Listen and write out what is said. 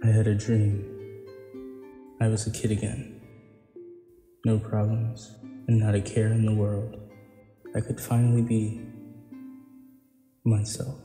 I had a dream. I was a kid again. No problems, and not a care in the world. I could finally be myself.